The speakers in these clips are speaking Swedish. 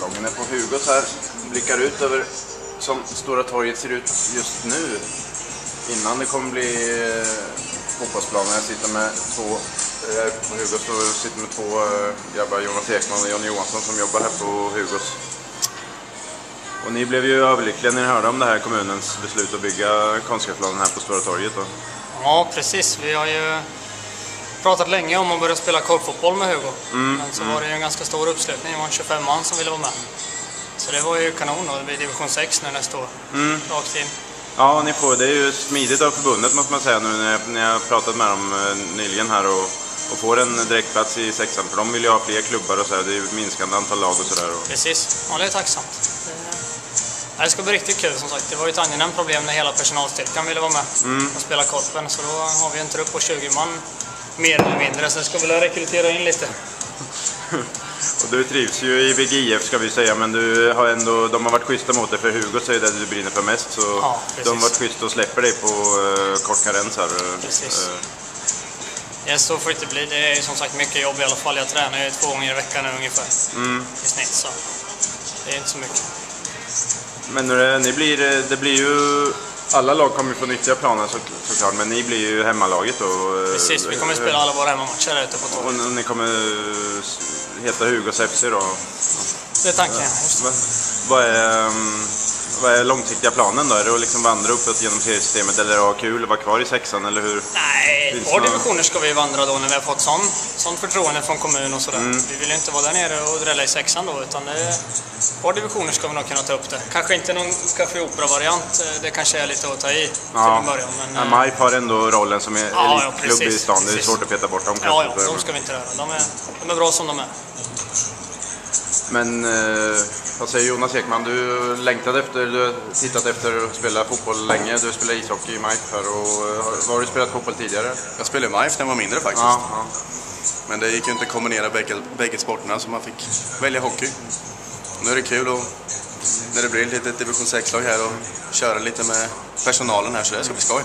fotbollssäsongen är på Hugos här. Blickar ut över som Stora torget ser ut just nu. Innan det kommer bli fotbollsplaner. Jag sitter med på Hugos och sitter med två grabbar, Jonas Ekman och Johnny Johansson, som jobbar här på Hugos. Och ni blev ju överlyckliga när ni hörde om det här kommunens beslut att bygga konstgräsplanen här på Stora torget då. Ja, precis. Vi har ju pratat länge om att börja spela korpfotboll med Hugo. Men så var det ju en ganska stor uppslutning. Det var 25 man som ville vara med. Så det var ju kanon och det blir division 6 nu nästa år. Rakt in. Ja, ni får, det är ju smidigt av förbundet måste man säga nu när jag har pratat med dem nyligen här och får en direktplats i sexan. För de vill ju ha fler klubbar och så här. Det är ju minskande antal lag och sådär. Precis, ja, det är tacksamt. Det ska bli riktigt kul som sagt. Det var ju ett angenämt problem när hela personalstyrkan ville vara med och spela korpen. Så då har vi en trupp på 20 man mer eller mindre. Så ska vi rekrytera in lite. Och du trivs ju i VGIF ska vi säga, men du har ändå, de har varit schyssta mot dig för Hugo så är det du brinner för mest. Så ja, de har varit schyssta och släpper dig på kort karens här. Precis. Ja, så får det inte bli. Det är som sagt mycket jobb i alla fall. Jag tränar ju 2 gånger i veckan nu ungefär i snitt, så det är inte så mycket. Men det blir ju, alla lag kommer från nyttiga planer såklart, men ni blir ju hemmalaget och... Precis, vi kommer spela alla våra hemmamatcher här ute på torget. Och ni kommer heta Hugos FC då? Det är tanken. Vad är långsiktiga planen då? Är det att liksom vandra uppåt genom seriesystemet eller ha kul och vara kvar i sexan eller hur? Nej, våra divisioner ska vi vandra då när vi har fått sån förtroende från kommun och sådär. Vi vill ju inte vara där nere och drälla i sexan då, utan våra divisioner ska vi nog kunna ta upp det. Kanske inte någon Café Opera-variant, det kanske är lite att ta i till en början. Men MIF har ändå rollen som är elitklubb i stan, det är svårt att peta bort dem. Ja, de ska vi inte röra. De är bra som de är. Men vad säger Jonas Ekman, du har tittat efter att spela fotboll länge, du spelar ishockey i MIF här och har du spelat fotboll tidigare? Jag spelade i MIF när jag var mindre faktiskt. Ja. Men det gick ju inte att kombinera bägge sporterna så man fick välja hockey. Nu är det kul och när det blir ett litet division 6-lag här och köra lite med personalen här, så det ska bli skoj.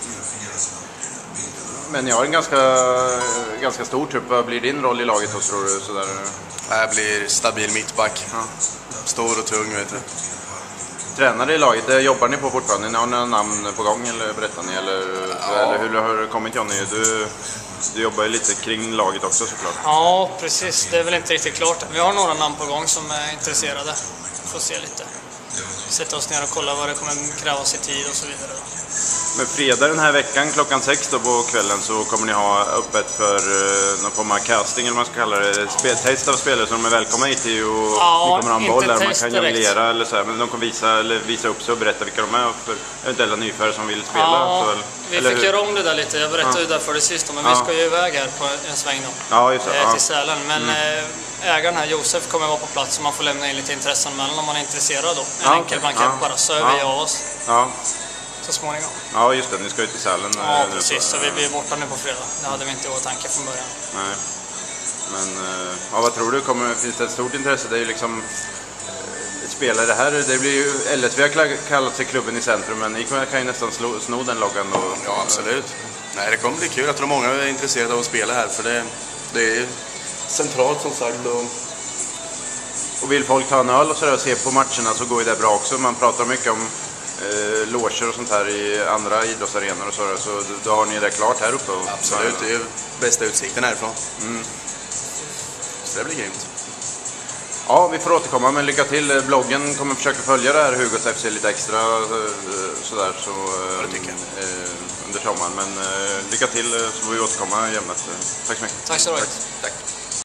Men jag har en ganska stor trupp. Vad blir din roll i laget då, tror du? Sådär? Jag blir stabil mittback. Ja. Stor och tung, vet du. Tränare i laget, jobbar ni på fortfarande? Ni har några namn på gång eller berättar ni? Eller hur har det kommit, Johnny? Du jobbar ju lite kring laget också såklart. Ja, precis. Det är väl inte riktigt klart. Vi har några namn på gång som är intresserade. Får se lite. Sätta oss ner och kolla vad det kommer krävas i tid och så vidare då. Men fredag den här veckan klockan 6 då på kvällen så kommer ni ha öppet för någon form av casting eller vad man ska kalla det. Test av spelare som de är välkomna hit till och ni kommer ha en boll där man kan jonglera eller så här, men de kommer visa upp sig och berätta vilka de är för eventuella nyförare som vill spela. Ja, så, vi fick göra om det där lite. Jag berättade ju där för det sista, men vi ska ju iväg här på en sväng då. Ja, just det. Till Sälen, men ägaren här, Josef, kommer vara på plats så man får lämna in lite intresseanmälan om man är intresserad då. En enkel blankett bara, så är vi av oss. Ja. Så småningom. Ja, just det. Ni ska ju till Sälen. Ja, precis. Så vi blir borta nu på fredag. Det hade vi inte i vår tanke från början. Nej. Men vad tror du? Finns det ett stort intresse? Det är ju liksom spelare här. Det blir ju LSV har kallat sig klubben i centrum, men ni kan ju nästan sno den loggan då. Ja, absolut. Nej, det kommer bli kul. Jag tror många är intresserade av att spela här, för det är centralt som sagt. Och vill folk ta en öl och sådär och se på matcherna så går ju det bra också. Man pratar mycket om loger och sånt här i andra idrottsarenor och sådär, så då har ni det klart här uppe. Absolut, det är bästa utsikten härifrån. Så det blir grymt. Ja, vi får återkomma, men lycka till. Bloggen kommer försöka följa det här Hugos FC lite extra sådär så under sommaren, men lycka till så får vi återkomma jämnat. Tack så mycket. Tack så mycket. Tack.